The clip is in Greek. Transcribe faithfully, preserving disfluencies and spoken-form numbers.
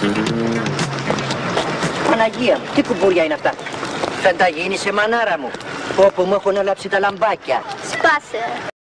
Παναγία μου, τι κουμπούρια είναι αυτά. Θα τα γίνει σε μανάρα μου. Όπου μου έχουν ελάψει τα λαμπάκια. Σπάσε.